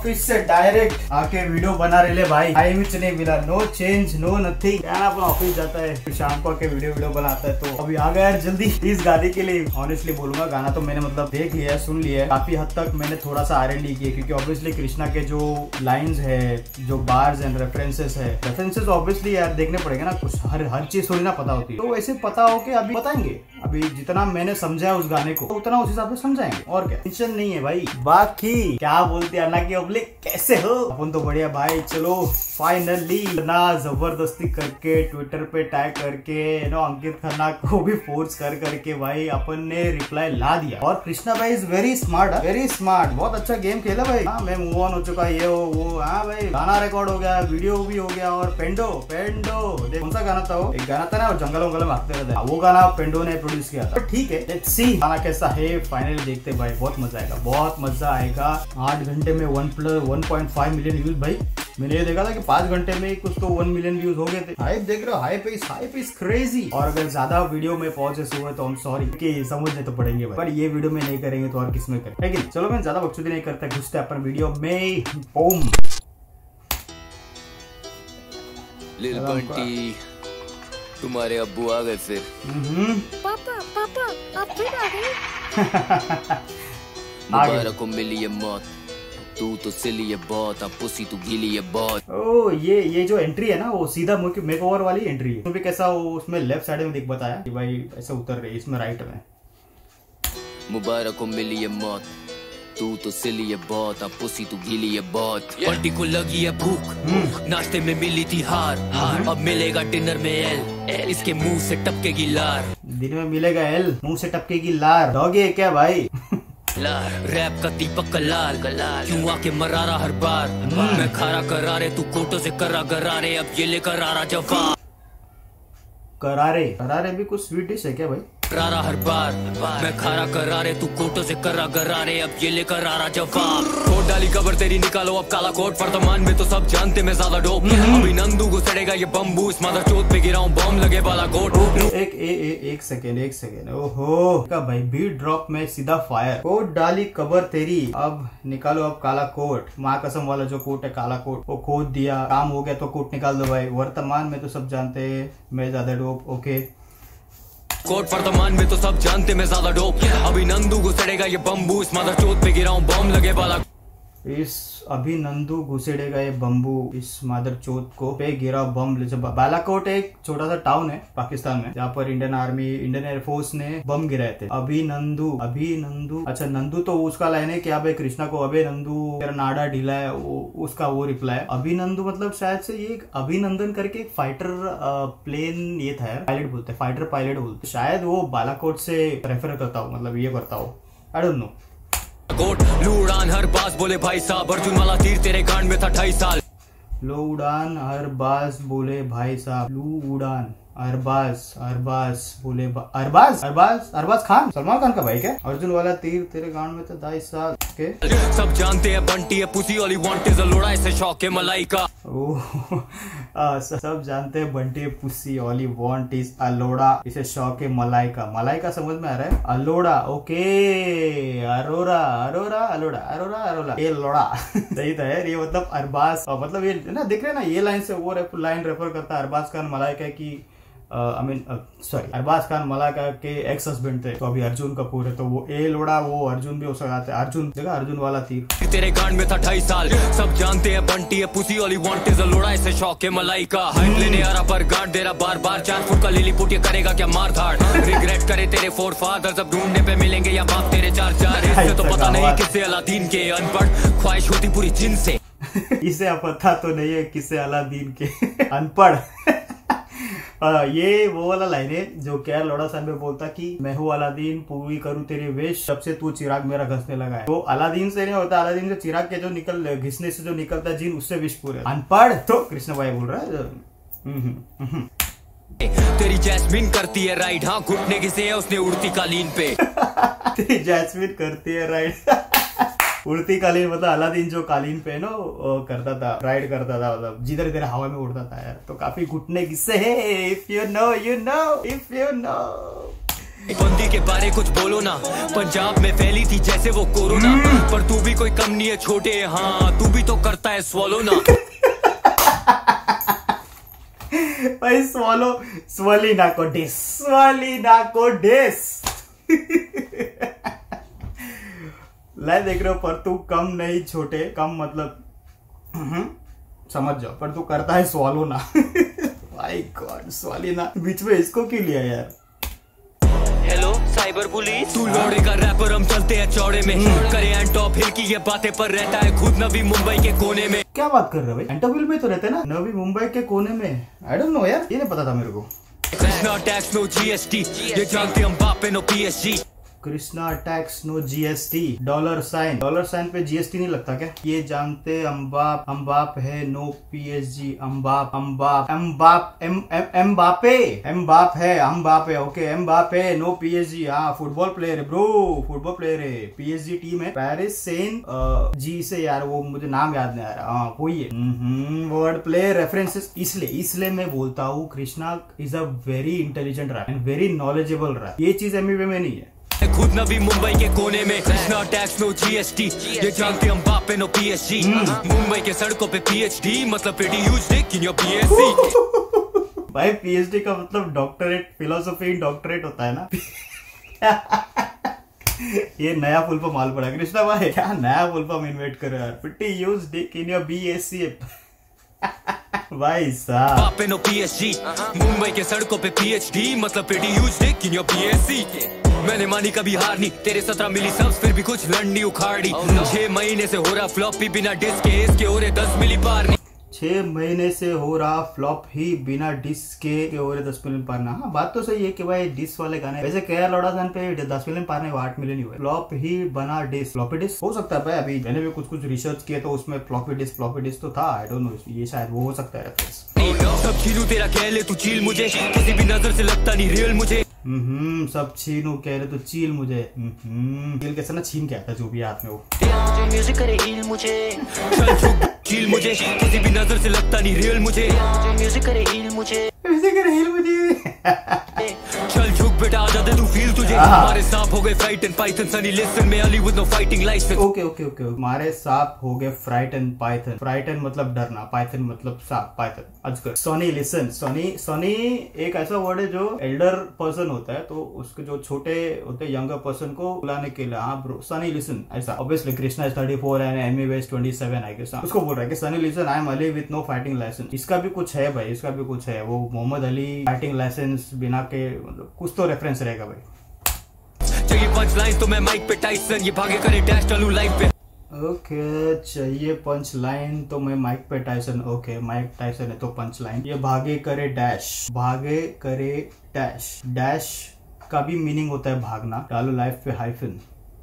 Office से direct आके video बना रहे भाई, टाइम नहीं मिला, नो चेंज नो नथिंग। क्या ना, अपना ऑफिस जाता है फिर शाम को आके वीडियो बनाता है। तो अभी आ गया यार जल्दी इस गाने के लिए। ऑनेस्टली बोलूंगा गाना तो मैंने मतलब देख लिया, सुन लिया, काफी हद तक मैंने थोड़ा सा R&D किया, क्योंकि ऑब्वियसली कृष्णा के जो लाइन्स है, जो बार्स एंड रेफरेंसेस ऑब्वियसली यार देखने पड़ेंगे ना, कुछ हर चीज थोड़ी ना पता होती है। तो वैसे पता हो के अभी बताएंगे, अभी जितना मैंने समझा उस गाने को उतना उस हिसाब से समझाएंगे, और क्या टेंशन नहीं है भाई। बाकी क्या बोलते हैं ना कि पब्लिक कैसे हो, अपन तो बढ़िया भाई। चलो फाइनली ना जबरदस्ती करके ट्विटर पे टैग करके नो अंकित खन्ना को भी फोर्स करके भाई अपन ने रिप्लाई ला दिया। और कृष्णा भाई is very smart, very smart, बहुत अच्छा गेम खेला भाई। हाँ मैं मूव ऑन हो चुका, ये वो हाँ भाई, गाना रिकॉर्ड हो गया, वीडियो भी हो गया। और पेंडो कौन सा गाना था वो, एक गाना था ना जंगलों में भागते रहते, वो गाना पेंडो ने प्रोड्यूस किया था। ठीक है, लेट्स सी गाना कैसा है, फाइनली देखते भाई, बहुत मजा आएगा, बहुत मजा आएगा। 8 घंटे में 1.5 मिलियन व्यूज भाई। मैंने ये देखा था कि 5 घंटे में कुछ तो 1 मिलियन व्यूज हो गए थे। हाइप देख रहे हो, हाइप इज क्रेजी। और अगर ज्यादा वीडियो में पहुंचे हुए तो हम सॉरी कि समझने तो पड़ेंगे भाई, पर ये वीडियो में नहीं करेंगे तो और किस में करें, लेकिन चलो मैं ज्यादा बकचोदी नहीं करता, घुसते अपन वीडियो में। बूम। लिल बंटी, तुम्हारे अब्बू आ गए फिर। पापा आप फिर आ गए। मुबारक को मिली ये मौत, तू तो सिली है बहुत, अब पुसी तू गीली है बहुत। ओ ये जो एंट्री है ना, वो सीधा मेकओवर वाली एंट्री है। तो भी कैसा वो उसमें लेफ्ट साइड में देख बताया कि भाई ऐसे उतर रही है, इसमें राइट में। मुबारक को मिली ये मौत, तू तो सिली है बहुत, अब पुसी तू गीली है बहुत। बंटी को लगी है भूख, नाश्ते में मिली थी हार, अब मिलेगा डिनर में एल, इसके मुंह से टपकेगी लार। दिन में मिलेगा एल, मुंह से टपकेगी लार। डॉगी है क्या भाई? रैप का दीपक कलाल, क्यों आके मरारा हर बार, मैं खारा करारे तू कोटो से करा गरारे, अब ये लेकर आ रहा जवाब। करारे भी कुछ स्वीट डिश है क्या भाई? रारा हर बार, मैं खारा करारे तू कोटो से करा गरारे, अब ये लेकर आ रहा जवाब। कोट डाली कबर तेरी, निकालो अब काला कोट, वर्तमान में तो सब जानते मैं ज्यादा डोप, अभी नंदू को सड़ेगा ये बम्बू, इस मादर चोट पे गिराऊं बम लगे वाला गोट। एक सेकेंड ओहो का भाई, बीट ड्रॉप में सीधा फायर। कोट डाली कबर तेरी, अब निकालो अब काला कोट, माँ कसम वाला जो कोट है काला कोट, वो खोद दिया, काम हो गया तो कोट निकाल दो भाई, वर्तमान में तो सब जानते हैं मैं ज्यादा डोप। ओके, कोट वर्तमान में तो सब जानते मैं ज्यादा डोप, अभी नंदू को सड़ेगा ये बम्बू, इस मादर चोट पे गिराऊं बम लगे वाला। इस अभी नंदू घुसेड़ेगा ये बम्बू, इस मादर चोत को पे गिरा बम। बालाकोट एक छोटा सा टाउन है पाकिस्तान में, जहाँ पर इंडियन आर्मी, इंडियन एयरफोर्स ने बम गिराए थे। अभी नंदू, अच्छा नंदू तो उसका लाइन है कि अबे कृष्णा को अबे नंदू तेरा नाड़ा ढीला है, उसका वो रिप्लाई। अभी नंदू मतलब शायद से ये अभिनंदन करके एक फाइटर प्लेन ये था यार, पायलट बोलते, फाइटर पायलट बोलते, शायद वो बालाकोट से रेफर करता हो, मतलब ये करता हो, आई डोंट नो। कोट लू उड़ान हर बास बोले भाई साहब, अर्जुन वाला तीर तेरे कांड में था 28 साल। लो उड़ान हर बास बोले भाई साहब, लू उड़ान अरबाज बोले अरबाज खान, सलमान खान का भाई क्या? अर्जुन वाला तीर तेरे गांड में था 22 साल के। सब जानते हैं बंटी है पुसी वाली, वांट इज अ लोड़ा, इसे शौक है मलाई का। सब जानते हैं बंटी है पुसी वाली, वांट इज अ लोड़ा, इसे शौक है मलाई का। मलाई का समझ में आ रहा है, अलोड़ा। ओके, अरोरा अलोड़ा ये लोड़ा। सही था यार, ये मतलब अरबाज, मतलब ये ना दिख रहे ना, ये लाइन से वो लाइन रेफर करता है अरबाज खान मलाइका की, अरबाज खान मलाइका के एक्स हस्बैंड थे, तो अभी अर्जुन कपूर है, तो वो ए लोड़ा, वो अर्जुन भी हो सकता है। अर्जुन देखा, अर्जुन वाला तीर तेरे कांड में था 28 साल। सब जानते हैं बंटी है पुसी वाली, वांट इज अ लोड़ा, इसे शौक है मलाई का। हाइट लेने आ रहा पर गांड दे रहा बार 4 फुट का लिली पुटिया, करेगा क्या मार धाड़, रिग्रेट करे तेरे फोर फादर, जब ढूंढने पे मिलेंगे या बाप तेरे 4 इससे तो पता नहीं किससे अलादीन के, अनपढ़ ख्वाहिश होती पूरी जिन से। इसे पता तो नहीं है किससे अलादीन के, अनपढ़। ये वो वाला लाइन है जो क्या लोड़ा साहब में बोलता कि मैं हूँ अलादीन, पूरी करूँ तेरी विश, जब से तू चिराग मेरा घसने लगा है। तो अलादीन से नहीं होता, अलादीन से चिराग के जो घिसने से जो निकलता है जिन, उससे विश पूरे। अनपढ़ तो कृष्ण भाई बोल रहा है। तेरी जैस्मिन करती है राइड, हाँ घुटने किसे है उसने उड़ती कालीन पे। तेरी जैस्मिन करती है राइड, उड़ती कालीन मतलब अलादीन जो कालीन पे नो करता था, राइड करता था, मतलब जिधर इधर हवा में उड़ता था यार। तो काफी घुटने किस्से है, इफ यू नो। बंदी के बारे कुछ बोलो ना, पंजाब में फैली थी जैसे वो कोरोना, पर तू भी कोई कम नहीं है छोटे, हाँ तू भी तो करता है स्वॉलो ना। भाई स्वलीना को डिस ला देख रहे हो, पर तू कम नहीं छोटे, कम मतलब समझ जाओ, पर तू करता है स्वॉलो ना। माय गॉड, स्वलीना बीच में इसको क्यों लिया यार? हेलो साइबर पुलिस, तू लौड़े का रैपर, हम चलते हैं चौड़े में, करे एंड टॉप हिल की ये बातें, पर रहता है खुद नवी मुंबई के कोने में। क्या बात कर रहे हो भाई? एंड टॉप हिल में तो रहते ना, नवी मुंबई के कोने में। आई डोंट नो यार, ये नहीं पता था मेरे को। कृष्णा टैक्स नो जीएसटी, ये जानते हम Mbappe no PSG. Krishna tax no GST, dollar sign पे जीएसटी नहीं लगता क्या? ये जानते हम बाप है नो पीएसजी, एम बाप है, ओके, एम बाप है नो पीएसजी। हाँ, फुटबॉल प्लेयर है ब्रो, फुटबॉल प्लेयर है, पीएसजी टीम है, पेरिस सेंट जी से यार, वो मुझे नाम याद नहीं आ रहा। हाँ वही है, वर्ड प्ले रेफरेंसेस। इसलिए मैं बोलता हूँ Krishna is a very intelligent rapper and very knowledgeable rapper. ये चीज एमबीए में नहीं है। खुद नवी मुंबई के कोने में, कृष्णा टैक्स नो जीएसटी, ये जानते हम बापे नो पीएसजी। मुंबई के सड़कों पे पीएचडी मतलब pretty huge dick in your PSC. भाई पीएचडी का मतलब डॉक्टरेट, फिलोसॉफी इन डॉक्टरेट होता है ना। ये नया फुल फॉर्म माल पड़ा कृष्णा भाई, क्या नया फुल फॉर्म इन्वेंट करो यार, pretty huge dick in your BSc. भाई साहब, बापे नो पीएसजी, मुंबई के सड़कों पे पीएचडी मतलब pretty huge dick in your PSC. मैंने मानी कभी हार नहीं, तेरे 17 मिली सब्स फिर भी कुछ लड़नी उखाड़ी। 6 महीने से हो रहा फ्लॉप ही बिना डिस्क के, इसके हो रहे 10 मिली पार नहीं। 6 महीने से हो रहा फ्लॉप ही बिना डिस्क के हो रहे 10 मिलियन पार ना। हाँ बात तो सही है कि भाई डिस्क वाले गाने, वैसे केआर लौड़ासन पे 10 मिलियन पार नहीं, 8 मिलियन ही हुए। फ्लॉप ही बना डिस्क, फ्लॉपी डिस्क हो सकता है भाई, अभी मैंने भी कुछ रिसर्च किया तो उसमें फ्लॉपी डिस्क तो था। आई डोंट नो, ये शायद वो हो सकता है। सब छीनू तेरा कह ले तू चील मुझे, किसी भी नजर से लगता नहीं रियल मुझे। सब छीनू कह रहे तो चील मुझे, चील कैसे ना छीन के आता जो भी हाथ में वो। म्यूजिक करे हील मुझे, चील मुझे, किसी भी नजर से लगता नहीं रियल मुझे। म्यूजिक करे हील मुझे, चल झुक बेटा आ जाते तू फील तुझे। हमारे सांप हो गए fright and python, Sunny listen में Ali with no fighting license. Okay हमारे सांप हो गए फ्राइट एंड पाइथन। फ्राइटन मतलब डरना, पाइथन मतलब सांप, पाइथन अजगर। सनी लिसन, सनी एक ऐसा वर्ड है जो एल्डर पर्सन होता है, तो उसके जो छोटे होते हैं यंगर पर्सन को बुलाने के लिए, हाँ ब्रो सनी लिसन ऐसा। Obviously Krishna is 34 and Emiway's 27 I guess, उसको बोल रहा है कि Sunny listen I am Ali with no fighting license. इसका भी कुछ है भाई, इसका भी कुछ है, वो मोहम्मद अली फाइटिंग लाइसेंस बिना के, मतलब कुछ तो रेफरेंस रहेगा भाई। चाहिए पंच लाइन तो मैं माइक पे टाइसन, ये भागे करे डैश चलूं लाइफ पे। ओके चाहिए पंच लाइन तो मैं माइक पे टाइसन। ओके माइक टाइसन है तो पंच लाइन, ये भागे करे डैश, भागे करे डैश। डैश का भी मीनिंग होता है भागना, डालो लाइफ पे हाइफन।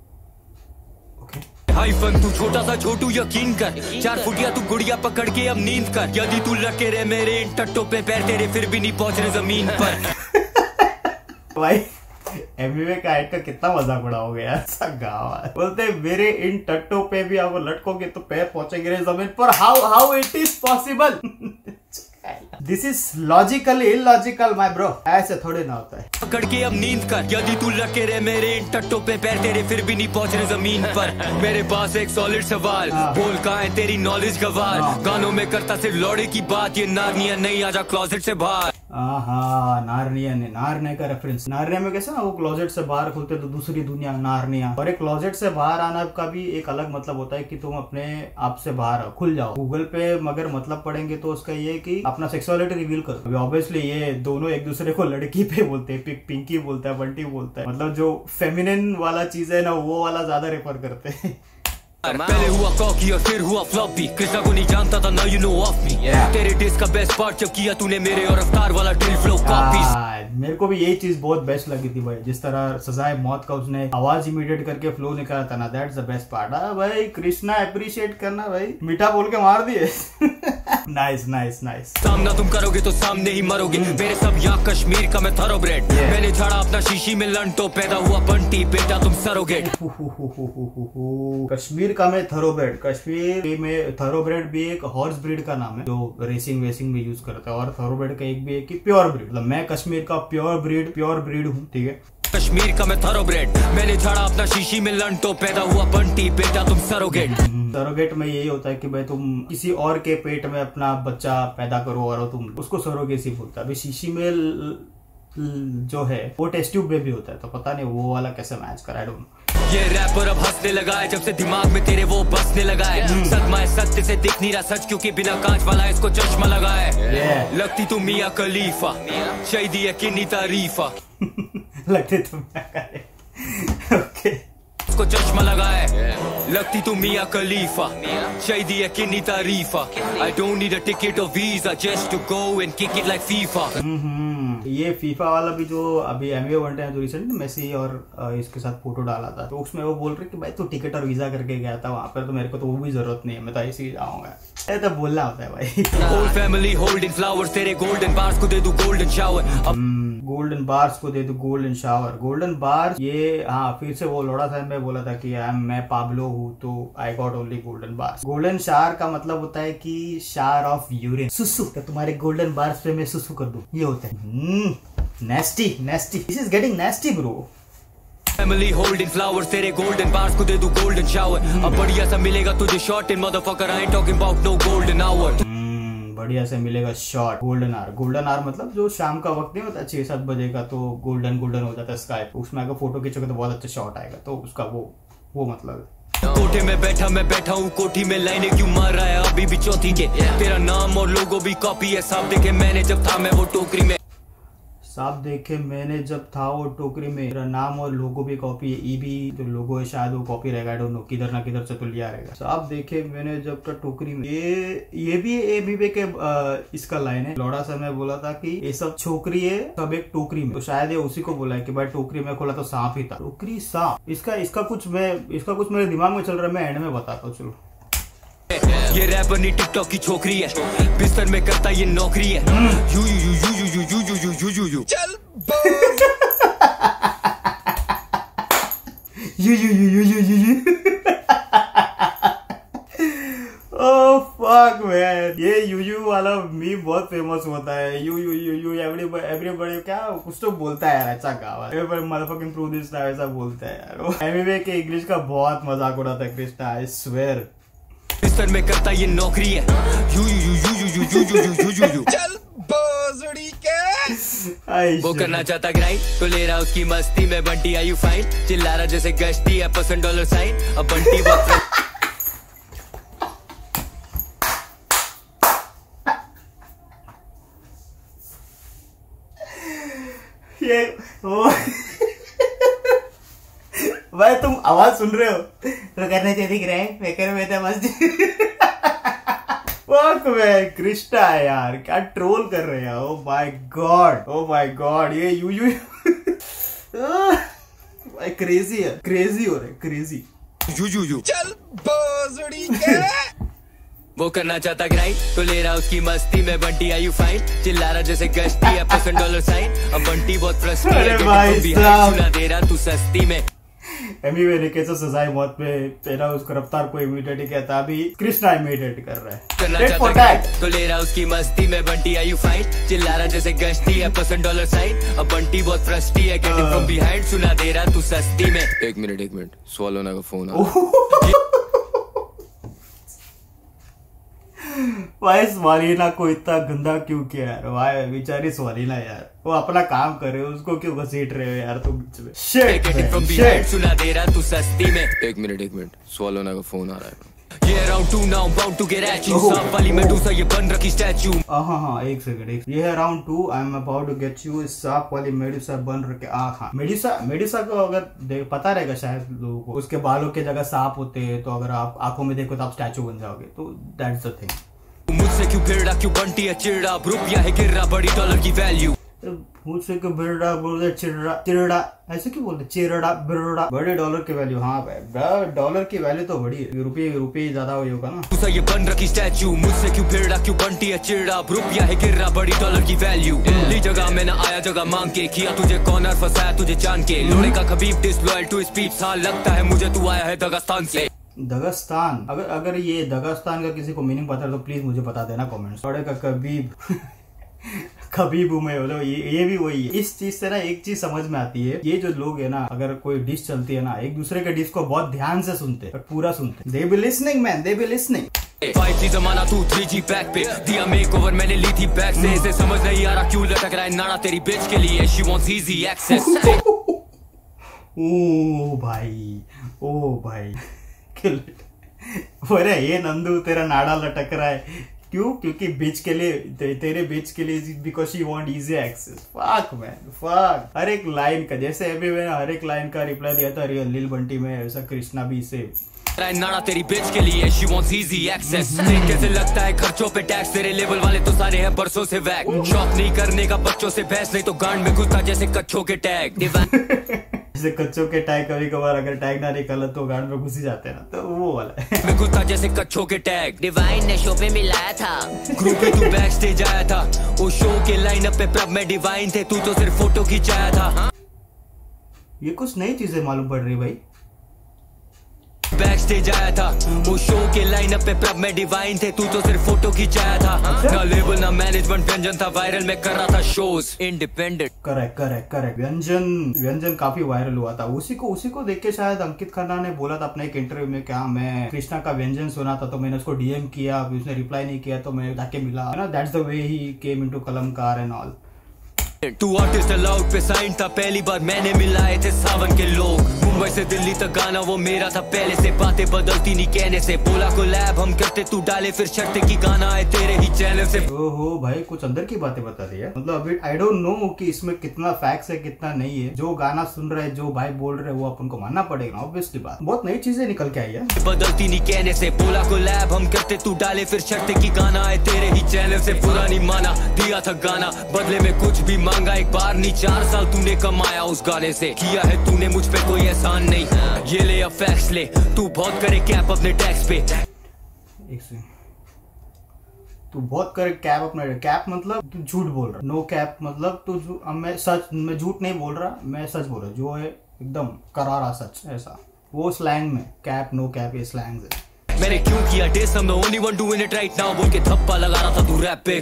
ओके हाइफन तू छोटा सा छोटू यकीन कर, 4 फुटिया तू गुड़िया पकड़ के अब नींद कर। यदि तू लगे रहे मेरे इन टट्टों पे पैर तेरे फिर भी नहीं पहुंच रहे जमीन पर। भाई एमबीए का ऐड का कितना मजाक उड़ाओगे यार, ऐसा गाँव है। बोलते मेरे इन टट्टों पे भी आप लटकोगे तो पैर पहुंचेंगे जमीन पर। How it is possible? This is logically illogical my bro, ऐसे थोड़े ना होता है। पकड़ के अब नींद कर, यदि तू लगे रहे मेरे इन टट्टों पे पैर तेरे फिर भी नहीं पहुंच रहे जमीन पर। मेरे पास एक सॉलिड सवाल, बोल कहाँ है तेरी नॉलेज गवार। गानों में करता सिर्फ लौड़े की बात, ये नारनिया नहीं आजा क्लोजेट से बाहर। नारनिया का रेफरेंस। नारनिया में कैसे ना वो क्लोजेट से बाहर खुलते तो दूसरी दुनिया नारनिया। और एक क्लोजेट से बाहर आना का भी एक अलग मतलब होता है कि तुम अपने आप से बाहर खुल जाओ। गूगल पे मगर मतलब पढ़ेंगे तो उसका ये कि अपना सेक्सुअलिटी रिवील करो। ऑब्वियसली ये दोनों एक दूसरे को लड़की पे बोलते हैं, पिंकी बोलता है, बंटी बोलता है, मतलब जो फेमिनिन वाला चीज है ना वो वाला ज्यादा रेफर करते हैं। पहले हुआ कॉकी और फिर हुआ फ्लॉपी, कृष्णा को नहीं जानता था, now you know of me. तेरे डिस्क का बेस्ट पार्ट जब किया तूने मेरे और अवतार वाला ड्रिल फ्लो कॉपी। मेरे को भी यही चीज बहुत बेस्ट लगी थी भाई, जिस तरह सजाए मौत का उसने आवाज इमिडिएट करके फ्लो निकाला था ना, दैट्स द बेस्ट पार्ट। भाई कृष्णा अप्रिशिएट करना भाई, मीठा बोल के मार दिए। Nice nice nice. सामना तुम करोगे तो सामने ही मरोगे, मेरे सब यहाँ कश्मीर का मैं थॉरोब्रेड। मैंने झाड़ा अपना शीशी में लन तो पैदा हुआ बंटी, बेटा तुम सरोगेट। कश्मीर का मैं थॉरोब्रेड, कश्मीर में थॉरोब्रेड भी एक हॉर्स ब्रीड का नाम है जो रेसिंग वेसिंग में यूज करता है, और थॉरोब्रेड का एक भी है कि प्योर ब्रीड, मतलब मैं कश्मीर का प्योर ब्रीड हूँ, ठीक है। कश्मीर का मैं थरोब्रेड। मैंने झाड़ा अपना शीशी में लंड तो पैदा हुआ बंटी, बेटा तुम सरोगेट। सरोगेट में यही होता है कि भाई तुम किसी और के पेट में अपना बच्चा पैदा करो और तुम उसको सरोगेसी बोलता है। अभी शीशी में जो है वो टेस्ट ट्यूब बेबी होता है, तो पता नहीं वो वाला कैसे मैच करा है। ये रैपर अब हंसने लगा है जब से दिमाग में तेरे वो बसने लगा है। सदमा है सत्य से दिख नहीं रहा सच, क्योंकि बिना कांच वाला इसको चश्मा लगा है। लगती तू मियां खलीफा, शहीदी है किन्नी तारीफा। लगती तू ओके, इसको चश्मा लगा है। लगती तू मियां खलीफा, शहीदी है किन्नी तारीफा। I don't need a ticket or visa just to go and kick it like FIFA। ये फीफा वाला भी जो अभी एमबीए बनते हैं, जो रिसेंट मेसी और इसके साथ फोटो डाला था, तो उसमें वो बोल रहे कि भाई तू टिकट और वीजा करके गया था वहां पर, तो मेरे को तो वो भी जरूरत नहीं है, मैं तो ऐसे ही जाऊंगा। ये तो बोलना होता है भाई। Whole family holding flowers, तेरे golden bars को दे दूं golden shower। गोल्डन बार्स को दे दो गोल्डन शावर। गोल्डन बार्स ये, हाँ फिर से वो लोड़ा साहब में बोला था कि मैं पाब्लो हूँ तो I got only golden bars. Golden shower का मतलब होता है कि शावर ऑफ यूरिन, सुसु। तो तुम्हारे गोल्डन बार्स पे मैं सुसु कर दूं, ये होता है। Nasty nasty, this is getting nasty bro. Family holding flowers, तेरे golden bars को दे दूं golden shower। अब बढ़िया सा मिलेगा तुझे short in motherfucker, I ain't talking about no golden hour। बढ़िया से मिलेगा shot, golden hour. Golden hour मतलब जो शाम का वक्त नहीं होता 6-7 बजे का, तो गोल्डन गोल्डन हो जाता है स्काई, उसमें अगर फोटो खींचोगे तो बहुत अच्छा शॉट आएगा, तो उसका वो मतलब है। कोठे में बैठा हूँ कोठी में, लाइनें क्यों मार रहा है अभी भी चौथी के। तेरा नाम और लोगो भी कॉपी है, साहब देखे मैंने जब था मैं वो टोकरी में। साहब देखे मैंने जब था वो टोकरी में, मेरा नाम और लोगो भी कॉपी है। ई भी जो लोगो है शायद वो कॉपी रहेगा, आई डोंट नो, किधर ना किधर से तो लिया रहेगा। साहब देखे मैंने जब था टोकरी में, ये भी एबीबी के इसका लाइन है। लौड़ा सर ने बोला था कि ये सब छोकरी है, सब एक टोकरी में, तो शायद ये उसी को बोला है कि भाई टोकरी में खोला तो सांप ही था। टोकरी सांप, इसका कुछ मेरे दिमाग में चल रहा है, मैं एंड में बताता हूँ। चलो, ये रैपर नहीं टिकटॉक की छोकरी है, बिस्तर में करता ये नौकरी है। You you you you you you you you you you you चल you you you you you you. Oh fuck man, ये यू वाला मीम बहुत फेमस होता है। You you you you everybody क्या कुछ तो बोलता है यार, अच्छा गावा मदरफकिंग प्रूव दिस ऐसा बोलता है यार। एमबीए के इंग्लिश का बहुत मजाक उड़ाता है कृष्णा, आई स्वेयर। बिस्तर में करता ये नौकरी है। You you you you you you you you you you चल बोजड़ी के। वो करना चाहता ग्राइंड तो ले रहा उसकी मस्ती में, बंटी आर यू फाइन, चिल्ला रहा जैसे गश्ती है $% साइन। अब बंटी ये भाई तुम आवाज सुन रहे हो तो करने से दिख रहे हैं, मैं कर में था मस्त। कृष्णा है यार, क्या ट्रोल कर रहे हैं। Oh my god, oh my god, ये यू भाई क्रेजी है, क्रेजी हो रहा है, क्रेजी। यू चल बोजड़ी के। वो करना चाहता ग्राइंड तो ले रहा उसकी मस्ती में, बंटी आर यू फाइन, चिल्ला रहा जैसे गश्ती है $% साइन। अब बंटी बहुत फ्रस्ट्रेटेड है, सुना दे रहा तू सस्ती में। एमबीए ने कैसे सजाए मौत पे तेरा उसको रफ्तार को इमिटेट किया था, अभी कृष्णा इमिटेट कर रहा है। करना चाहता है तो ले रहा उसकी मस्ती में, बंटी आर यू फाइन, चिल्ला रहा जैसे गश्ती है $% साइन। अब बंटी बहुत फ्रस्टी है, गेटिंग फ्रॉम बिहाइंड, सुना दे रहा तू सस्ती में। एक मिनट स्वालोना का फोन आ रहा है। भाई स्वालीना को इतना गंदा क्यों किया यार, भाई बेचारी स्वालीना यार, वो अपना काम कर रहे हो, उसको क्यों घसीट रहे हो यार तुम बीच में। शिट, सुना दे रहा तू सस्ती में। एक मिनट स्वालोना का फोन आ रहा है। ये round 2 now bound to get at you, सांप वाली मेडूसा ये बन रखी स्टैचू। हाँ एक सेकंड, ये है round 2, I am about to get you, सांप वाली मेडूसा बन रखे। हाँ मेडूसा को अगर पता रहेगा शायद लोगों को, उसके बालों के जगह सांप होते हैं, तो अगर आप आंखों में देखो तो आप स्टैचू बन जाओगे, तो दैट्स द थिंग। मुझसे क्यों फिर रहा, क्यों बंटी है चिड़ा, रुपया है गिर रहा, बड़ी डॉलर की वैल्यू। मुझसे क्यों बिरड़ा बोलते, चिरड़ा ऐसे क्यों बोलते, चिरड़ा बिरड़ा, बड़े डॉलर की वैल्यू। हाँ भाई डॉलर की वैल्यू तो बड़ी है, रुपये ज्यादा होगा ना। ये बन रखी स्टैचू, मुझसे क्यों फिर रहा, क्यों बंटी है चिड़ा, रुपया है गिर रहा, बड़ी डॉलर की वैल्यू। ली जगह में ना आया जगह मांग के, किया तुझे कॉर्नर, फंसाया तुझे जान के, लोड़े का खबीब डिसलॉयल टू स्पीड, सा लगता है मुझे तू आया है दगास्तान से। दगास्तान, अगर ये दगास्तान का किसी को मीनिंग पता है तो प्लीज मुझे बता देना कमेंट्स। लोड़े का कबीब कभी में बोलो ये भी वही है। इस चीज से ना एक चीज समझ में आती है, ये जो लोग है ना, अगर कोई डिश चलती है ना, एक दूसरे के डिश को बहुत ध्यान से सुनते हैं, पूरा सुनते। They be listening man, they be listening. 5G जमाना तू 3G पैक पे दिया मेक ओवर मैंने ली थी बैक से। इसे समझ नहीं आ रहा क्यों लटक रहा है नाड़ा तेरी बेच के लिए। She wants easy access. Oh भाई अरे ये नंदू तेरा नाड़ा लटक रहा है क्यों? क्योंकि बीच के लिए, तेरे बीच के लिए, because she want easy access. Fuck man fuck. हर एक लाइन का, जैसे अभी मैंने हर एक लाइन का रिप्लाई दिया था रियल लिल बंटी में, ऐसा कृष्णा भी इसे नाड़ा तेरी बेच के लिए। She wants easy access. देख कैसे लगता है खर्चों पे टैक्स, तेरे लेवल वाले तो सारे हैं बरसों से वैक। शौक नहीं करने का बच्चों से बहस, नहीं तो गांड में घुसता जैसे कच्छों के टैग। जैसे कच्चों के टैग, कभी कभार अगर टैग ना निकाला तो गांड में घुस ही जाते हैं ना, तो वो वाला है। मैं घुसता जैसे कच्छों के टैग। डिवाइन ने शो पे मिलाया था, ग्रुप पे तू बैक स्टेज आया था। वो शो के लाइनअप पे प्रभ में डिवाइन थे, तू तो सिर्फ फोटो खिंचाया था। ये कुछ नई चीजें मालूम पड़ रही भाई। बैक स्टेज आया था, वो शो के लाइनअप पे प्रभ में डिवाइन थे, तू तो सिर्फ फोटो खिंचाया था। ना लेबल ना मैनेजमेंट, व्यंजन था वायरल, मैं कर रहा था शोज इंडिपेंडेंट। करेक्ट। व्यंजन काफी वायरल हुआ था। उसी को देख के शायद अंकित खन्ना ने बोला था अपने एक इंटरव्यू में, क्या मैं कृष्णा का व्यंजन सुना था तो मैंने उसको डीएम किया, उसने रिप्लाई नहीं किया तो मैं जाके मिला, है ना। That's the way he came into Kalamkaar and all. तू आर्टिस्ट अलाउड पे साइन था, पहली बार मैंने मिलाए थे सावन के लोग। मुंबई से दिल्ली तक गाना वो मेरा था पहले से, बातें बदलती नहीं कहने से। बोला को लैब हम करते, तू डाले फिर शर्त की गाना है तेरे ही चैनल से। ओहो भाई, कुछ अंदर की बातें बता दी है। मतलब अभी आई डोंट नो कि इसमें कितना फैक्ट्स है कितना नहीं है। जो गाना सुन रहे हैं, जो भाई बोल रहे हैं, वो अपन को मानना पड़ेगा, ऑब्वियसली बात। बहुत नई चीजें निकल के आई है। बदलती नहीं कहने से, बोला को लैब हम करते, तू डाले फिर शर्त की गाना है तेरे ही चैनल से। पूरा नहीं माना, दिया था गाना, बदले में कुछ भी मांगा एक बार नहीं। 4 साल तूने कमाया उस गाने से, किया है तूने मुझ पे कोई एहसान नहीं। ये ले या फैक्स ले, तू बहुत करे कैप अपने टैक्स पे। एक सेकंड, तू बहुत करे कैप अपने, कैप मतलब तू झूठ बोल रहा। नो कैप मतलब तू, मैं झूठ नहीं बोल रहा, मैं सच बोल रहा, जो है एकदम करारा सच, ऐसा वो स्लैंग में। कैप नो कैप ये स्लैंग है। मैंने क्यों किया diss, I'm the only one doing it right now बोल के थप्पा लगा रहा था तू रैप पे।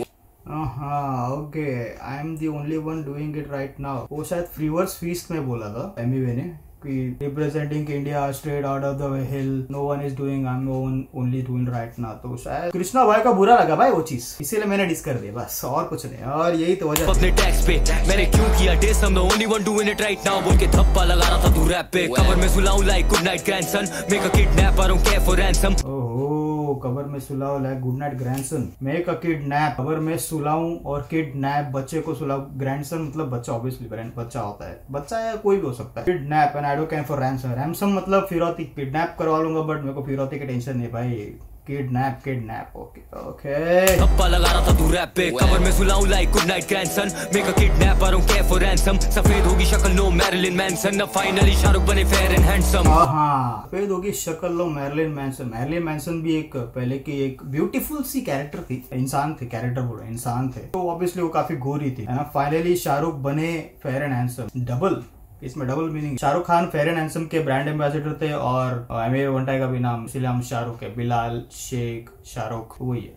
Okay, I am the only one doing it right now. वो शायद फ्रीवर्स फीस्ट में बोला था एमवे ने कि representing India straight out of the hill, no one is doing, I am only doing right now. तो शायद कृष्णा भाई का बुरा लगा भाई वो चीज, इसीलिए मैंने डिस कर दिया, बस और कुछ नहीं। और यही तो वजह अपने टैक्स पे। मैंने क्यों किया diss, I'm the only one doing it right now बोल के थप्पा लगा रहा था तू रैप पे। कवर में सुलाऊं like good night grandson, make a kidnap, I don't care for ransom। कबर में सुलाओ like good night grandson, make a kidnap. कबर में सुलाऊं और किडनैप, बच्चे को सुलाओ। ग्रैंडसन मतलब बच्चा, ऑब्वियसली बच्चा होता है, बच्चा या कोई भी हो सकता है। Kidnap and I don't care for ransom. Ransom मतलब फिरौती, किडनैप करवा लूंगा बट मेरे को फिरौती की टेंशन नहीं भाई। Kidnap okay. थप्पा लगा रहा था तू रैप पे। कवर में सुलाऊं like good night grandson, make a kidnap, I don't care for ransom। सफेद होगी शक्ल नो मैरिलिन मैनसन, अब फाइनली शाहरुख बने फेयर एंड हैंडसम। हाँ, सफेद होगी शक्ल लो मैरिलिन मैनसन। मैरिलिन मैनसन भी एक पहले की एक ब्यूटीफुल सी कैरेक्टर थी, इंसान थे, कैरेक्टर बोला इंसान थे, तो ऑब्वियसली वो काफी गोरी थी, है ना। फाइनली शाहरुख बने फेयर एंड हैंडसम। डबल, इसमें double meaning. Shahrukh Khan fair and handsome के ब्रांड एम्बेसडर थे और एमए वंटाई का भी नाम, इसलिए हम शाहरुख है। बिलाल शेख शाहरुख वही है।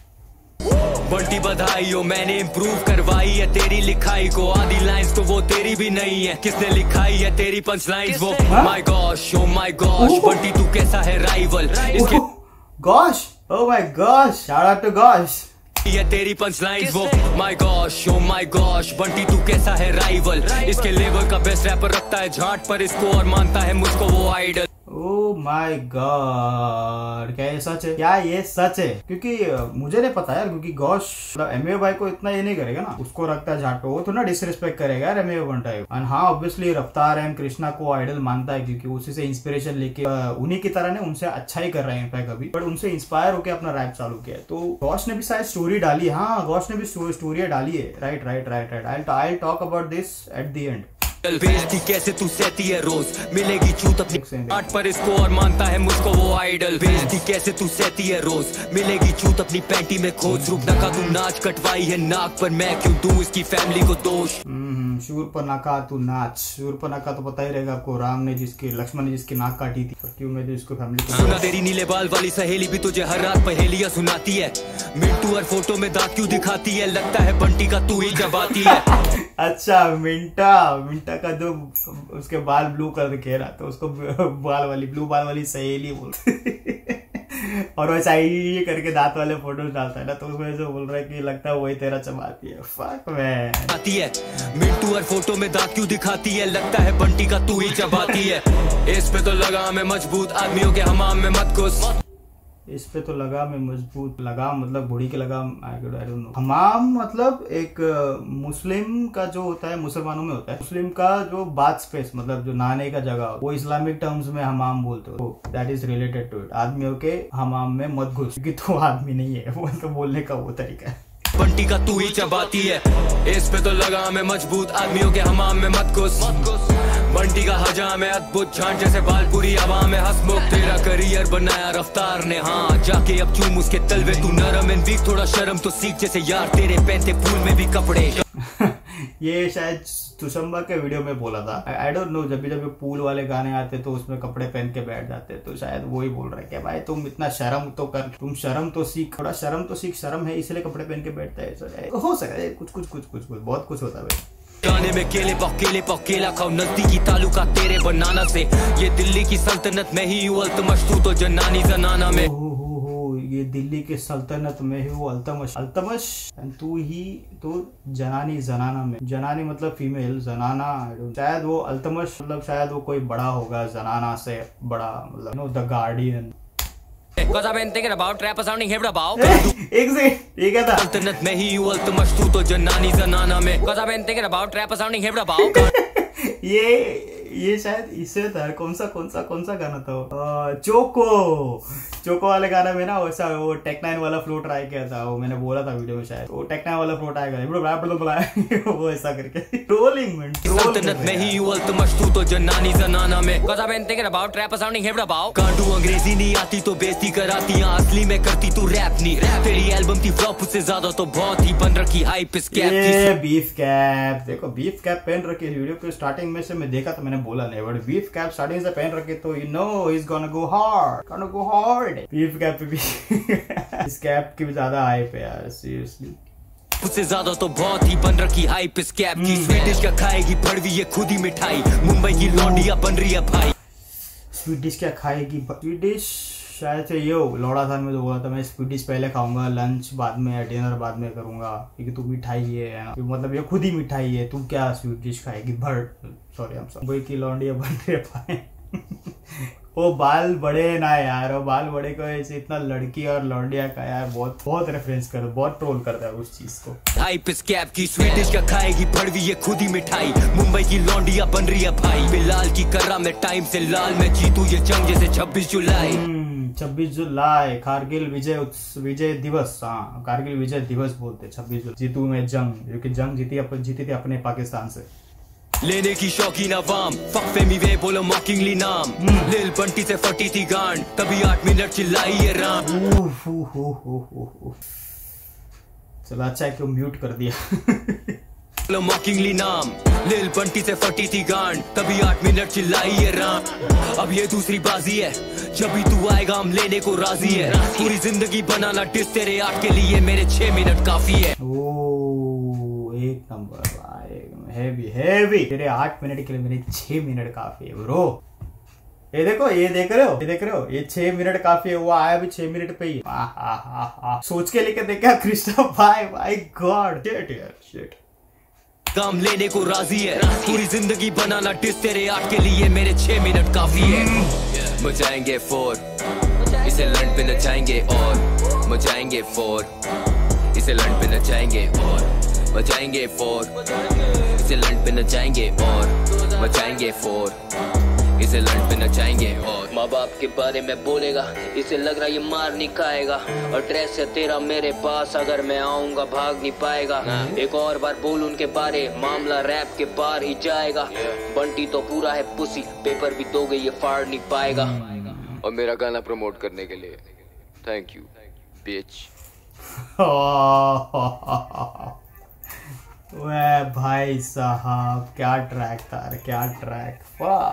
बंटी बधाई हो, मैंने इम्प्रूव करवाई है तेरी लिखाई को। आधी लाइंस तो वो तेरी भी नहीं है, किसने लिखाई है तेरी पंच लाइंस वो। My gosh oh my gosh, Bunty तू कैसा है राइवल इसके। Gosh oh my gosh, shout out to gosh. ये तेरी पंच लाइन्स वो। My gosh oh my gosh, Bunty तू कैसा है राइवल इसके लेवल का। बेस्ट रैपर रखता है झाट पर इसको और मानता है मुझको वो आइडल। ओह माय गॉड, क्या ये सच है? क्या ये सच है? क्योंकि मुझे नहीं पता यार, क्योंकि गॉश एमए भाई को इतना ये नहीं करेगा ना, उसको रखता है झाट पे, वो तो ना डिसरिस्पेक्ट करेगा यार एमए वंटाई। एंड हाँ, ऑब्वियसली रफ्तार एंड कृष्णा को आइडल मानता है क्योंकि उसी से इंस्पिरेशन लेके उन्हीं की तरह ने उनसे अच्छा ही कर रहे हैं इनफैक्ट अभी, बट उनसे इंस्पायर होकर अपना रैप चालू किया है। तो गॉश ने भी शायद स्टोरी डाली है। हाँ, गॉश ने भी स्टोरी डाली है। Right. I talk about this at the end. बेइज्जती कैसे तू सहती है रोज, मिलेगी चूत अपनी आठ पर इसको और मानता है मुझको वो आइडल। बेइज्जती कैसे तू सहती है रोज, मिलेगी चूत अपनी पैंटी में खोज। रुक नका तू नाच कटवाई है नाक पर, मैं क्यों दूं इसकी फैमिली को दोष। शूर्पणखा तू नाच। शूर्पणखा तो पता ही रहेगा आपको, राम ने जिसकी, लक्ष्मण ने जिसकी नाक काटी थी, क्यों मैं इसको फैमिली सुना तेरी नीले बाल वाली सहेली भी तुझे हर रात पहेलियां सुनाती है। मिंटू हर फोटो में दांत क्यों दिखाती है, लगता है बंटी का तू ही चबाती है। अच्छा मिंटा का जो उसके बाल ब्लू कर के रहा तो उसको ब्लू बाल वाली सहेली बोलते और वैसा ही करके दांत वाले फोटोज डालता है ना, तो उसमें जो बोल रहा है कि लगता है वही तेरा चबाती है। फक मैन आती है। मिंटू हर फोटो में दांत क्यों दिखाती है, लगता है बंटी का तू ही चबाती है। इस पे तो लगा मैं मजबूत, आदमियों के हमाम में मत घुस। इस पे तो लगा मैं मजबूत, लगाम मतलब घोड़ी के लगाम, आई डोंट नो। हमाम मतलब एक मुस्लिम का जो होता है, मुसलमानों में होता है, मुस्लिम का जो बाथ स्पेस मतलब जो नहाने का जगह, वो इस्लामिक टर्म्स में हमाम बोलते हो, that is related to it. आदमियों के हमाम में मत घुस, क्योंकि तो आदमी नहीं है, वो तो बोलने का वो तरीका है। बंटी का तू ही चबाती है। इस पे तो लगा मैं मजबूत, आदमियों के हमाम में मत घुस। बंटी का हजाम है अद्भुत, झांझ जैसे बाल पूरी हवा में हंसमुख। तेरा करियर बनाया रफ्तार ने, हाँ जाके अब चूम उसके तलवे। तू नरम एंड वीक, थोड़ा शर्म तो सीख, जैसे यार तेरे पहनते फूल में भी कपड़े। ये शायद तुशंबा के वीडियो में बोला था, आई डोंट नो। जब भी पूल वाले गाने आते तो उसमें कपड़े पहन के बैठ जाते, तो शायद वो ही बोल रहा है कि भाई तुम इतना शर्म तो कर, तुम शर्म तो सीख, थोड़ा शर्म तो सीख। शर्म है इसलिए कपड़े पहन के बैठता है, हो सकता है कुछ बहुत कुछ होता है भाई। गाने में केले केला खाओ, नजदीकी तालुका तेरे बनाना से। ये दिल्ली की सल्तनत में ही हूँ अल्तमश, तू तो जनानी जनाना में। ये दिल्ली के सल्तनत में ही वो अल्तमश तू ही तो जनानी जनाना में। जनानी मतलब फीमेल, जनाना शायद वो अल्तमश मतलब शायद वो कोई बड़ा होगा, जनाना से बड़ा मतलब no the guardian. Cause I've been thinking about rapper sounding hip about। एक सेकंड, ये क्या था? सल्तनत में ही हूँ अल्तमश, तू तो जनानी जनाना में। Cause I've been thinking about rapper sounding hip about। ये शायद इससे था, कौन सा गाना था? चोको वाले गाना में ना वैसा वो टेक9 वाला फ्लो ट्राई किया था, वो मैंने बोला था वीडियो में, शायद वो टेक9 वाला फ्लो ट्राई किया वो ऐसा करके ट्रोलिंग में। सल्तनत में ही हूँ अल्तमश, तू तो जनानी जनाना में। Cause I've been thinking about rapper sounding hip about। कांडू अंग्रेजी नहीं आती तो बेइज्जती कराती, असली में करती तू रैप नहीं। तेरी एल्बम थी फ्लॉप, उससे ज्यादा तो बहुत ही बन रखी हाइप इस कैप की। बीफ कैप देखो, बीफ कैप पहन रखी है वीडियो के स्टार्टिंग में से मैं देखा तो मैंने बोला नहीं, बट बीफ कैप स्टार्टिंग से पहन रखे तो you know he is gonna go hard. Beef cap पे भी इस कैप की भी ज्यादा हाइप है यार, सीरियसली। उससे ज्यादा तो बहुत ही बन रखी हाइप इस कैप की। स्वीडिश क्या खाएगी भड़वी, ये खुद ही मिठाई। मुंबई की लौंडिया बन रही है भाई। स्वीडिश क्या खाएगी? स्वीडिश शायद से ये लौड़ा था, मैं तो बोला था मैं स्वीडिश पहले खाऊंगा, लंच बाद में, डिनर बाद में करूंगा, क्योंकि तू मिठाई है ना, मतलब ये खुद ही मिठाई है, तू क्या स्वीडिश खाएगी? सॉरी मुंबई की लौंडिया बन रही है भाई। वो बाल बड़े ना यार, वो बाल बड़े को ऐसे इतना लड़की और लौंडिया का यार बहुत रेफरेंस कर, बहुत ट्रोल करता है उस चीज को। हाइप इस कैप की, स्वीडिश क्या खाएगी भड़वी, ये खुद ही मिठाई। मुंबई की लौंडिया बन रही है भाई। बिलाल की कर्रा में टाइम से लाल में जीतू ये जंग जैसे 26 जुलाई। 26 जुलाई कारगिल विजय दिवस। हाँ, कारगिल विजय दिवस बोलते 26 जुलाई। जीतू में जंग, जो कि जंग जीती थी अपने पाकिस्तान से। लेने की शौकीन अवाम, फक फेमी वे बोलो मॉकिंगली नाम। लिल बंटी से फटी थी गांड, तभी 8 मिनट चिल्लाई ये राम। चलो अच्छा है कि म्यूट कर दिया। मॉकिंगली नाम, लिल बंटी से फटी थी गांड, तभी 8 मिनट चिल्लाई ये राम। अब ये दूसरी बाजी है, जब भी तू आएगा हम लेने को राजी है। पूरी जिंदगी बनाना डिस तेरे 8 के लिए, मेरे 6 मिनट काफी है। ओ एक नंबर हैवी। तेरे 8 मिनट के लिए मेरे 6 मिनट काफी है ब्रो। ये देखो, ये देख रहे हो, ये 6 मिनट काफी है। वो आया भी 6 मिनट पे ही। सोच के लेके देखा कृष्णा भाई, माय गॉड, शिट। काम लेने को राजी है, पूरी जिंदगी बनाना डिस तेरे 8 के लिए, मेरे 6 मिनट काफी है। मचाएंगे 4, इसे लंड पे नचाएंगे और मचाएंगे 4, इसे लंड पे नचाएंगे और मचाएंगे 4, इसे लंड पे नचाएंगे और मचाएंगे 4, इसे लंड पे नचाएंगे और। माँ बाप के बारे में बोलेगा, इसे लग रहा ये मार नहीं खाएगा। और ड्रेस है तेरा मेरे पास, अगर मैं आऊंगा भाग नहीं पाएगा। एक और बार बोल उनके बारे, मामला रैप के पार ही जाएगा। बंटी तो पूरा है पुसी, पेपर भी दोगे ये फाड़ नहीं पाएगा। और मेरा गाना प्रमोट करने के लिए थैंक यू बिच। वह भाई साहब क्या ट्रैक था, क्या ट्रैक।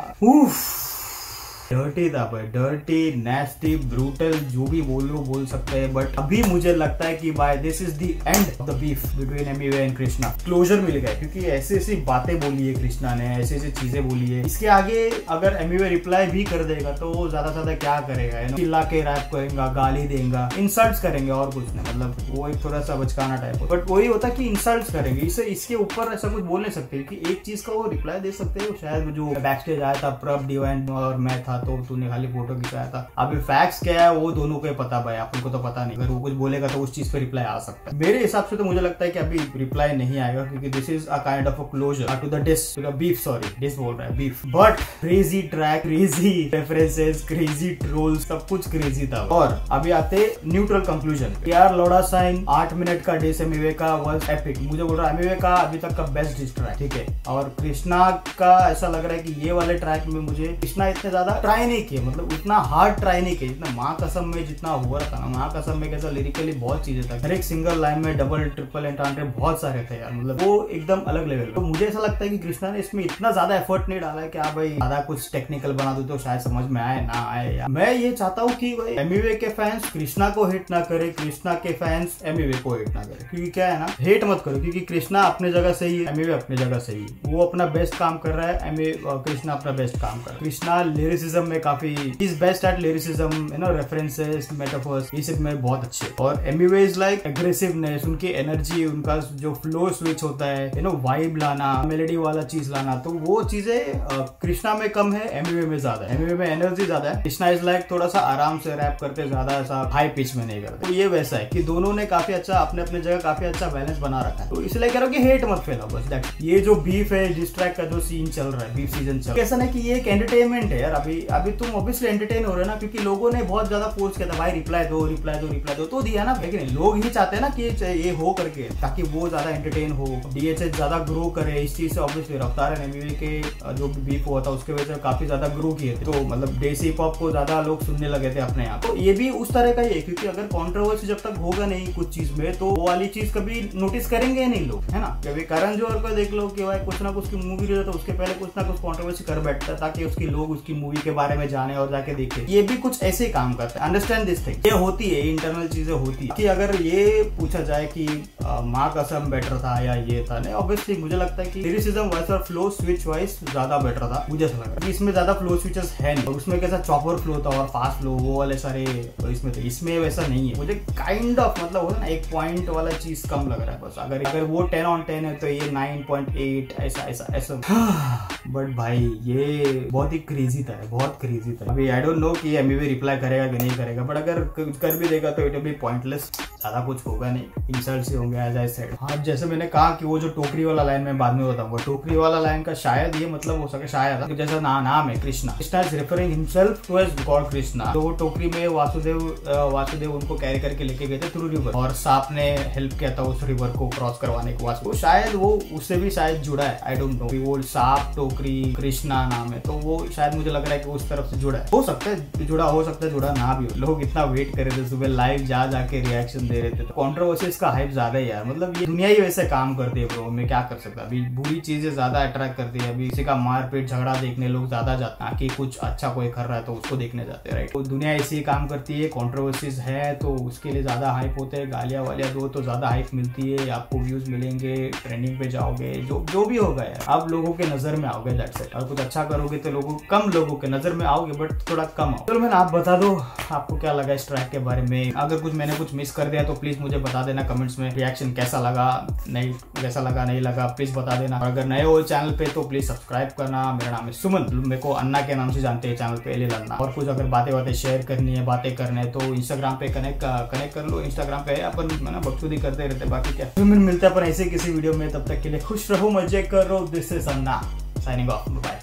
डर्टी था भाई, डर्टी, नेस्टी, ब्रूटल, जो भी बोल सकते हैं। बट अभी मुझे लगता है कि भाई this is the end of the beef between Emiway and Krishna. Closure मिल गया, क्योंकि ऐसी ऐसी बातें बोली है कृष्णा ने, ऐसी ऐसी चीजें बोली है। इसके आगे अगर एमवे रिप्लाई भी कर देगा तो वो ज्यादा से ज्यादा क्या करेगा, चिल्ला के रैप करेगा, गाली देगा, इंसल्ट करेंगे और कुछ नहीं। मतलब वो एक थोड़ा सा बचकाना टाइप। बट वही होता कि इंसल्ट करेंगे, इसके ऊपर ऐसा कुछ बोल नहीं सकते कि एक चीज का वो रिप्लाई दे सकते हैं। शायद जो बैक स्टेज आया था प्रभ डिवाइन और मैं था, तो तूने खाली फोटो खिंचाया था। अभी फैक्ट्स क्या है वो दोनों को ही पता भाई, अपन को तो पता नहीं। अगर वो कुछ बोलेगा तो उस चीज पे रिप्लाई आ सकता है। मेरे हिसाब से तो मुझे लगता है कि अभी रिप्लाई नहीं आएगा, क्योंकि this is a kind of a closure to the diss, to the beef. Sorry, diss बोल रहा है, beef. But crazy track, crazy references, crazy trolls, सब कुछ क्रेजी था। और अभी आते न्यूट्रल कंक्लूजन। यार लोडा साइन 8 मिनट का डिस एमवे का वाज एपिक। मुझे बोल रहा है एमवे का अभी तक का बेस्ट डिस ट्रैक, ठीक है। और कृष्णा का ऐसा लग रहा है कि ये वाले ट्रैक में मुझे कृष्णा इतने ज्यादा ट्राई नहीं किए, मतलब उतना हार्ड ट्राई नहीं किया जितना माँ कसम में जितना हुआ था ना। माँ कसम में कैसा लिरिकली बहुत चीजें था, हर एक सिंगल लाइन में डबल ट्रिपल एंट्रांटे बहुत सारे थे यार, मतलब वो एकदम अलग लेवल। तो मुझे ऐसा लगता है कि कृष्णा ने इसमें इतना ज्यादा एफर्ट नहीं डाला है कि भाई ज्यादा कुछ टेक्निकल बना दो तो शायद समझ में आए ना आए। यार मैं ये चाहता हूँ कि भाई एमवे के फैंस कृष्णा को हिट ना करे, कृष्णा के फैंस एमवे को हिट ना करे। क्योंकि क्या है ना, हेट मत करो, क्योंकि कृष्णा अपने जगह सही है, एमवे अपने जगह सही है। वो अपना बेस्ट काम कर रहा है, एमवे कृष्णा अपना बेस्ट काम कर रहा है। कृष्णा लिरिसिज्म में काफी is best at lyricism, you know, references, metaphors, ये सब में बहुत अच्छे। और एमवे इज लाइक एग्रेसिवनेस, उनकी एनर्जी, उनका जो फ्लो स्विच होता है, यू नो, वाइब लाना, मेलोडी वाला चीज लाना, तो वो चीजें कृष्णा में कम है, एमवे में ज्यादा है। एमवे में एनर्जी ज्यादा है, कृष्णा इज लाइक थोड़ा सा आराम से रैप करते, ज्यादा ऐसा हाई पिच में नहीं करते। तो ये वैसा है कि दोनों ने काफी अच्छा अपने अपने जगह काफी अच्छा बैलेंस बना रखा है। तो इसलिए कह रहा हूँ कि हेट मत फैलाओ बस। ये जो बीफ है, डिस ट्रैक का जो सीन चल रहा है, बीफ सीजन चल रहा है, कैसा नहीं कि ये एक एंटरटेनमेंट है यार। अभी तुम ऑब्वियसली एंटरटेन हो रहे हो ना, क्योंकि लोगों ने बहुत ज्यादा फोर्स किया था भाई रिप्लाई दो रिप्लाई दो रिप्लाई दो, तो दिया ना। लेकिन लोग ही चाहते हैं ना कि ये हो करके, ताकि वो ज्यादा एंटरटेन हो, डीएचएच ज्यादा ग्रो करे। इस चीज से ऑब्वियसली रफ्तार एंड एमवे के जो बीफ हुआ था उसके वजह से काफी ज्यादा ग्रो किए थे। तो मतलब देसी पॉप को ज्यादा लोग सुनने लगे थे अपने यहाँ। तो ये भी उस तरह का ही है, क्योंकि अगर कॉन्ट्रोवर्सी जब तक होगा नहीं कुछ चीज में, तो वो वाली चीज कभी नोटिस करेंगे नहीं लोग, है ना। कभी करण जौहर को देख लो कि भाई कुछ ना कुछ की मूवी रही तो उसके पहले कुछ ना कुछ कॉन्ट्रोवर्सी कर बैठता है, ताकि उसके लोग उसकी मूवी के बारे में जाने और जाके देखे। ये भी कुछ ऐसे ही काम करता है। अंडरस्टैंड दिस थिंग, ये होती है, इंटरनल चीजें होती है। कि अगर ये पूछा जाए कि माँ कसम बेटर था या ये था, नहीं, ऑब्वियसली मुझे लगता है कि लिरिसिज्म वाइज और फ्लो स्विच वाइज ज्यादा बेटर था। मुझे ऐसा लगा इसमें ज्यादा फ्लो स्विचेस है नहीं, और उसमें कैसा चॉपर फ्लो था और फास्ट फ्लो, वो वाले सारे इसमें थे। इसमें वैसा नहीं है। मुझे काइंड ऑफ मतलब होता ना, एक पॉइंट वाला चीज कम लग रहा है बस। अगर वो 10/10 है तो ये 9.8 ऐसा। बट भाई ये बहुत ही क्रेजी था, बहुत क्रेजी था। अभी आई डोंट नो कि एमवे रिप्लाई करेगा कि नहीं करेगा, बट अगर कर भी देगा तो इट विल बी पॉइंटलेस, ज्यादा कुछ होगा नहीं, इंसल्ट्स ही होंगे एज आई सेड। हाँ, जैसे मैंने कहा कि वो जो टोकरी वाला लाइन में बाद में बताऊंगा, टोकरी वाला लाइन का शायद ये मतलब हो सके, शायद जैसा नाम है Krishna is referring himself to as god Krishna. तो वो टोकरी में वासुदेव उनको कैरी करके लेके गए थे थ्रू रिवर, और सांप ने हेल्प किया था उस रिवर को क्रॉस करवाने के बाद। तो शायद वो उससे भी शायद जुड़ा है, आई डोंट नो। वो सांप, टोकरी, कृष्णा नाम है, तो वो शायद मुझे लग रहा है कि उस तरफ से जुड़ा है। हो सकता है जुड़ा, हो सकता है जुड़ा ना भी हो। लोग इतना वेट कर रहे थे, सुबह लाइव जाके रिएक्शन दे रहे थे। तो कॉन्ट्रोवर्सीज का हाइप ज्यादा है यार, मतलब ये दुनिया ही वैसे काम करती है ब्रो, मैं क्या कर सकता। अभी बुरी चीजें ज्यादा अट्रैक्ट करती है। अभी किसी का मारपीट झगड़ा देखने लोग ज्यादा जाते हैं, कि कुछ अच्छा कोई कर रहा है तो उसको देखने जाते हैं, राइट। तो दुनिया ऐसी काम करती है, कॉन्ट्रोवर्सीज है तो उसके लिए ज्यादा हाइप होते हैं। गालियां वालियां दो तो ज्यादा हाइप मिलती है, आपको व्यूज मिलेंगे, ट्रेंडिंग पे जाओगे, जो भी होगा यार, आप लोगों के नजर में आओगे, दैट्स इट। और कुछ अच्छा करोगे तो कम लोगों के नजर में आओगे, बट थोड़ा कम आओ। चलो मैंने आप बता दो आपको क्या लगा इस ट्रैक के बारे में। अगर मैंने कुछ मिस कर दिया तो प्लीज मुझे बता देना कमेंट्स में। रिएक्शन कैसा लगा, नहीं कैसा लगा, नहीं लगा, प्लीज बता देना। और अगर नए हो चैनल पे तो प्लीज सब्सक्राइब करना। मेरा नाम है सुमन, मेरे को अन्ना के नाम से जानते हैं चैनल पे, एलिल अन्ना। और कुछ अगर बातें शेयर करनी है, बातें करने है, तो इंस्टाग्राम पे कनेक्ट कर लो। इंस्टाग्राम पे अपन बकचोदी करते रहते, बाकी क्या। फिर मिलते हैं अपन ऐसे किसी वीडियो में, तब तक के लिए खुश रहो, मजे करो। This is Anna signing off, bye.